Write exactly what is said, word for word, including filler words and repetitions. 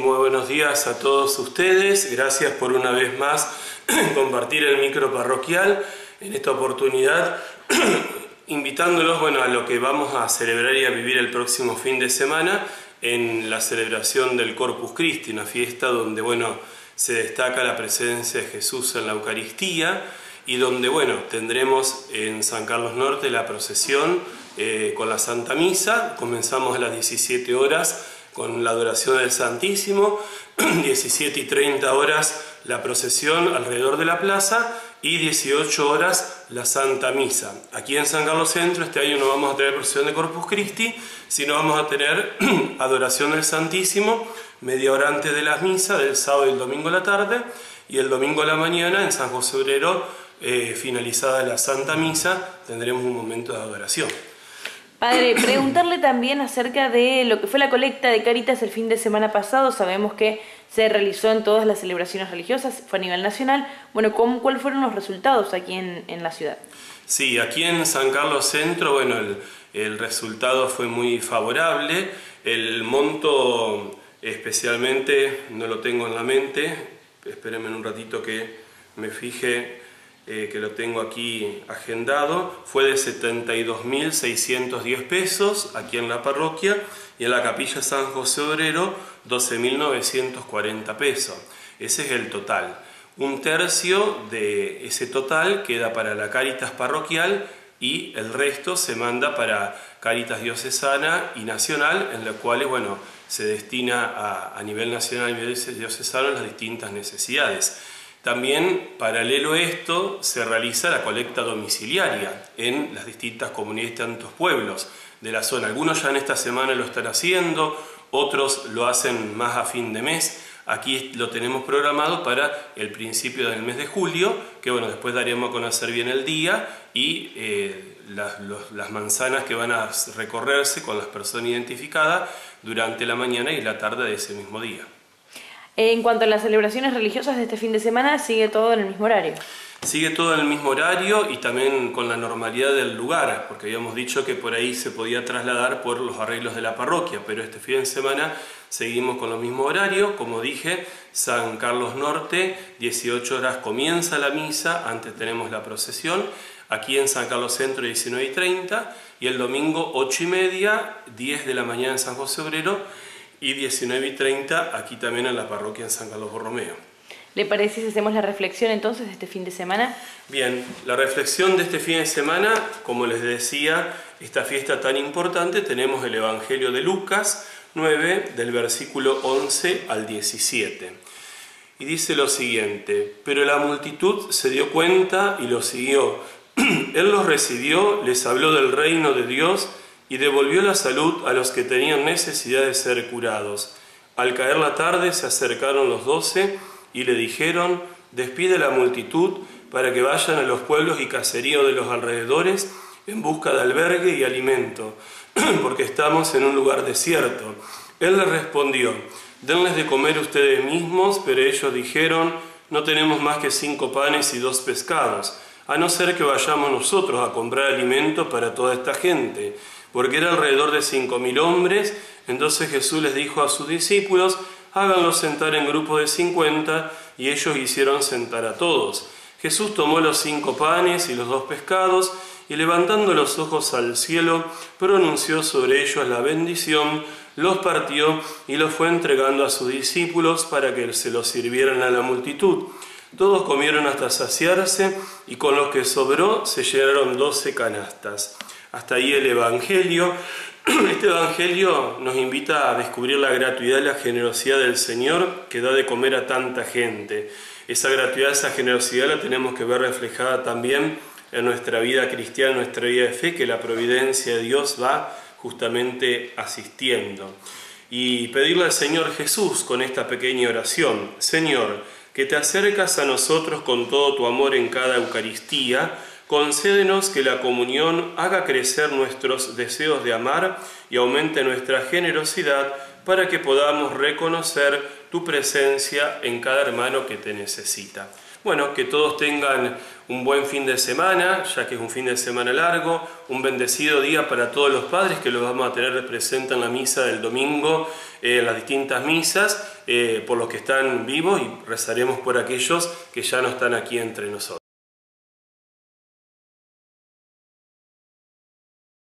muy buenos días a todos ustedes. Gracias por una vez más compartir el micro parroquial. En esta oportunidad, invitándolos bueno, a lo que vamos a celebrar y a vivir el próximo fin de semana en la celebración del Corpus Christi, una fiesta donde bueno, se destaca la presencia de Jesús en la Eucaristía y donde bueno, tendremos en San Carlos Norte la procesión eh, con la Santa Misa. Comenzamos a las diecisiete horas con la adoración del Santísimo, diecisiete y treinta horas la procesión alrededor de la plaza y dieciocho horas la Santa Misa. Aquí en San Carlos Centro este año no vamos a tener procesión de Corpus Christi, sino vamos a tener adoración del Santísimo media hora antes de las misas del sábado y el domingo a la tarde, y el domingo a la mañana en San José Obrero, eh, finalizada la Santa Misa, tendremos un momento de adoración. Padre, preguntarle también acerca de lo que fue la colecta de Cáritas el fin de semana pasado. Sabemos que se realizó en todas las celebraciones religiosas, fue a nivel nacional. Bueno, ¿cómo, ¿cuáles fueron los resultados aquí en, en la ciudad? Sí, aquí en San Carlos Centro, bueno, el, el resultado fue muy favorable. El monto especialmente no lo tengo en la mente. Espérenme un ratito que me fije. Eh, que lo tengo aquí agendado, fue de setenta y dos mil seiscientos diez pesos aquí en la parroquia, y en la capilla San José Obrero doce mil novecientos cuarenta pesos. Ese es el total. Un tercio de ese total queda para la Cáritas parroquial y el resto se manda para Cáritas diocesana y nacional, en la cual bueno, se destina a, a nivel nacional y diocesano las distintas necesidades. También, paralelo a esto, se realiza la colecta domiciliaria en las distintas comunidades de tantos pueblos de la zona. Algunos ya en esta semana lo están haciendo, otros lo hacen más a fin de mes. Aquí lo tenemos programado para el principio del mes de julio, que bueno, después daremos a conocer bien el día y eh, las, los, las manzanas que van a recorrerse con las personas identificadas durante la mañana y la tarde de ese mismo día. En cuanto a las celebraciones religiosas de este fin de semana, ¿sigue todo en el mismo horario? Sigue todo en el mismo horario y también con la normalidad del lugar, porque habíamos dicho que por ahí se podía trasladar por los arreglos de la parroquia, pero este fin de semana seguimos con los mismos horarios. Como dije, San Carlos Norte, dieciocho horas comienza la misa, antes tenemos la procesión. Aquí en San Carlos Centro, diecinueve y treinta, y el domingo ocho y media, diez de la mañana en San José Obrero, y diecinueve y treinta aquí también en la parroquia en San Carlos Borromeo. ¿Le parece si hacemos la reflexión entonces de este fin de semana? Bien, la reflexión de este fin de semana, como les decía, esta fiesta tan importante, tenemos el Evangelio de Lucas nueve, del versículo once al diecisiete. Y dice lo siguiente: pero la multitud se dio cuenta y lo siguió. Él los recibió, les habló del reino de Dios y devolvió la salud a los que tenían necesidad de ser curados. Al caer la tarde se acercaron los doce y le dijeron: despide la multitud para que vayan a los pueblos y caseríos de los alrededores en busca de albergue y alimento, porque estamos en un lugar desierto. Él les respondió: denles de comer ustedes mismos. Pero ellos dijeron: no tenemos más que cinco panes y dos pescados, a no ser que vayamos nosotros a comprar alimento para toda esta gente, porque era alrededor de cinco mil hombres. Entonces Jesús les dijo a sus discípulos: háganlos sentar en grupo de cincuenta, y ellos hicieron sentar a todos. Jesús tomó los cinco panes y los dos pescados, y levantando los ojos al cielo, pronunció sobre ellos la bendición, los partió y los fue entregando a sus discípulos para que se los sirvieran a la multitud. Todos comieron hasta saciarse, y con lo que sobró se llenaron doce canastas. Hasta ahí el Evangelio. Este Evangelio nos invita a descubrir la gratuidad y la generosidad del Señor, que da de comer a tanta gente. Esa gratuidad, esa generosidad la tenemos que ver reflejada también en nuestra vida cristiana, en nuestra vida de fe, que la providencia de Dios va justamente asistiendo. Y pedirle al Señor Jesús con esta pequeña oración: Señor, que te acercas a nosotros con todo tu amor en cada Eucaristía, concédenos que la comunión haga crecer nuestros deseos de amar y aumente nuestra generosidad, para que podamos reconocer tu presencia en cada hermano que te necesita. Bueno, que todos tengan un buen fin de semana, ya que es un fin de semana largo, un bendecido día para todos los padres, que los vamos a tener presentes en la misa del domingo, en eh, las distintas misas, eh, por los que están vivos y rezaremos por aquellos que ya no están aquí entre nosotros.